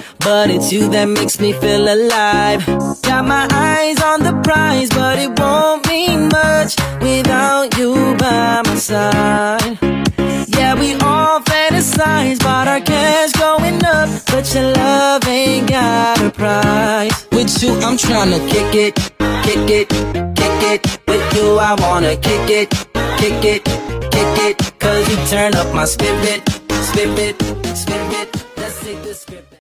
but it's you that makes me feel alive. Got my eyes on the prize, but it won't mean much without you by my side. Yeah, we all fantasize about our cash going up, but your love ain't got a price. With you, I'm tryna kick it, kick it, kick it. With you, I wanna kick it, kick it, kick it. Cause you turn up my spirit, spirit, spirit. Let's take the spirit.